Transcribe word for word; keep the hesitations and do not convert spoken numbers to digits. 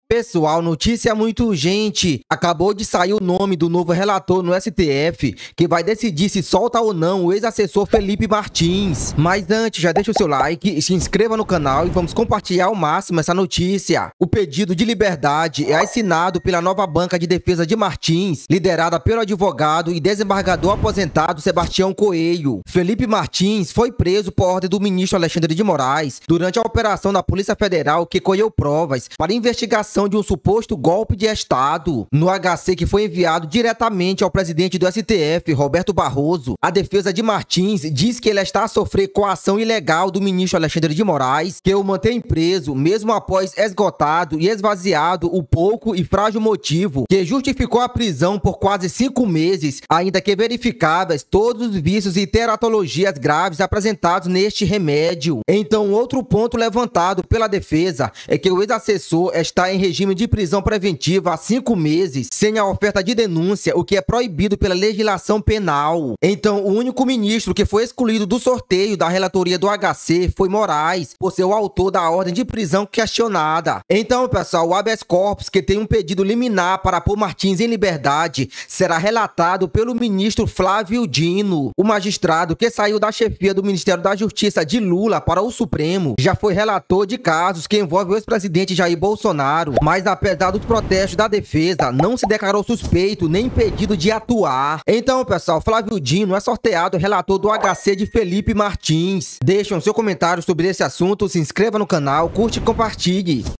Pessoal, notícia muito urgente. Acabou de sair o nome do novo relator no S T F, que vai decidir se solta ou não o ex-assessor Felipe Martins. Mas antes, já deixa o seu like, se inscreva no canal e vamos compartilhar ao máximo essa notícia. O pedido de liberdade é assinado pela nova banca de defesa de Martins, liderada pelo advogado e desembargador aposentado Sebastião Coelho. Felipe Martins foi preso por ordem do ministro Alexandre de Moraes durante a operação da Polícia Federal que colheu provas para investigação de um suposto golpe de Estado. No H C que foi enviado diretamente ao presidente do S T F, Roberto Barroso, a defesa de Martins diz que ele está a sofrer coação ilegal do ministro Alexandre de Moraes, que o mantém preso mesmo após esgotado e esvaziado o pouco e frágil motivo que justificou a prisão por quase cinco meses, ainda que verificáveis todos os vícios e teratologias graves apresentados neste remédio. Então, outro ponto levantado pela defesa é que o ex-assessor está em regime de prisão preventiva há cinco meses, sem a oferta de denúncia, o que é proibido pela legislação penal. Então, o único ministro que foi excluído do sorteio da relatoria do H C foi Moraes, por ser o autor da ordem de prisão questionada. Então, pessoal, o habeas corpus, que tem um pedido liminar para pôr Martins em liberdade, será relatado pelo ministro Flávio Dino. O magistrado que saiu da chefia do Ministério da Justiça de Lula para o Supremo já foi relator de casos que envolvem o ex-presidente Jair Bolsonaro, mas apesar dos protestos da defesa, não se declarou suspeito nem impedido de atuar. Então, pessoal, Flávio Dino é sorteado relator do H C de Felipe Martins. Deixem seu comentário sobre esse assunto, se inscreva no canal, curte e compartilhe.